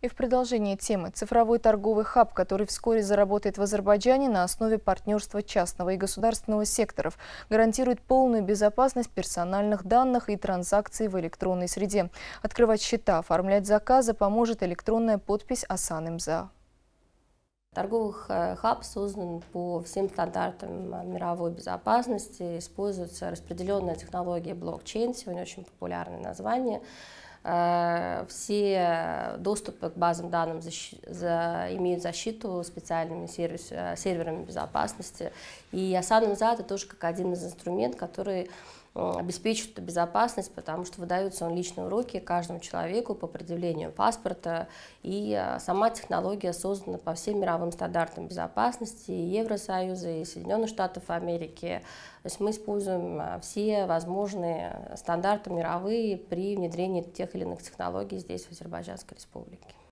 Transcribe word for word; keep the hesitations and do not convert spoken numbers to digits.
И в продолжении темы цифровой торговый хаб, который вскоре заработает в Азербайджане на основе партнерства частного и государственного секторов, гарантирует полную безопасность персональных данных и транзакций в электронной среде. Открывать счета, оформлять заказы поможет электронная подпись Асан Имза. Торговый хаб создан по всем стандартам мировой безопасности. Используется распределенная технология блокчейн, сегодня очень популярное название. Все доступы к базам данных имеют защиту специальными сервис, серверами безопасности. И Асан Имза — это тоже как один из инструментов, который обеспечивает эту безопасность, потому что выдаются он личные уроки каждому человеку по предъявлению паспорта. И сама технология создана по всем мировым стандартам безопасности и Евросоюза, и Соединенных Штатов Америки. То есть мы используем все возможные стандарты мировые при внедрении тех или иных технологий здесь, в Азербайджанской Республике.